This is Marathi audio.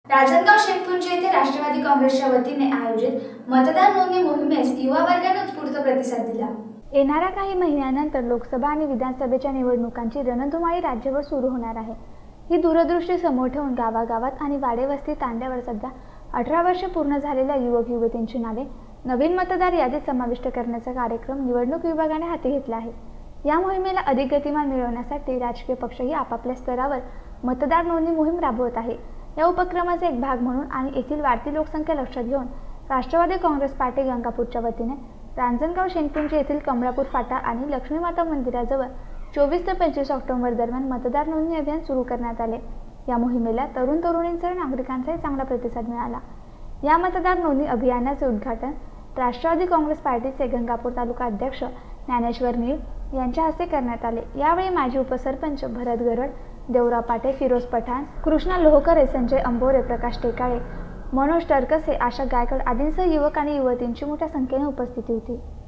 राजनगाव शेतपुंज येथे राष्ट्रवादी काँग्रेसच्या वतीने आयोजित मतदार नोंदणी मोहिमेस युवा वर्गाने उत्स्फूर्त प्रतिसाद दिला। येणाऱ्या काही महिन्यांनंतर लोकसभा आणि विधानसभेच्या निवडणुकांची रणधुमाळी राज्यभर सुरू होणार आहे। ही दूरदृष्टी समोर ठेवून गावागावात आणि वाडेवस्ती तांड्यावर सध्या 18 वर्षे पूर्ण झालेल्या युवक युवतींची नावे नवीन मतदार यादीत समाविष्ट करण्याचा कार्यक्रम निवडणूक विभागाने हाती घेतला आहे। या मोहिमेला अधिक गतिमान मिळवण्यासाठी राजकीय पक्षही आपापल्या स्तरावर मतदार नोंदणी मोहीम राबवत आहे। या उपक्रमाचा एक भाग म्हणून आणि येथील वाढती लोकसंख्या लक्षात घेऊन राष्ट्रवादी काँग्रेस पार्टी गंगापूरच्या वतीने रांजणगाव शेतपुंज येथील कमळापूर फाटा आणि लक्ष्मी माता मंदिराजवळ 24 ते 25 ऑक्टोबर दरम्यान मतदार नोंदणी अभियान सुरू करण्यात आले। या मोहिमेला तरुण तरुणींसह नागरिकांचाही चांगला प्रतिसाद मिळाला। या मतदार नोंदणी अभियानाचे उद्घाटन राष्ट्रवादी काँग्रेस पार्टीचे गंगापूर तालुका अध्यक्ष ज्ञानेश्वर नीळ यांच्या हस्ते करण्यात आले। यावेळी माजी उपसरपंच भरत गरड, देवराव पाटे, फिरोज पठाण, कृष्णा लोहकरे, संजय अंबोरे, प्रकाश टेकाळे, मनोज टरकसे, आशा गायकवाड आदींसह युवक आणि युवतींची मोठ्या संख्येने उपस्थिती होती।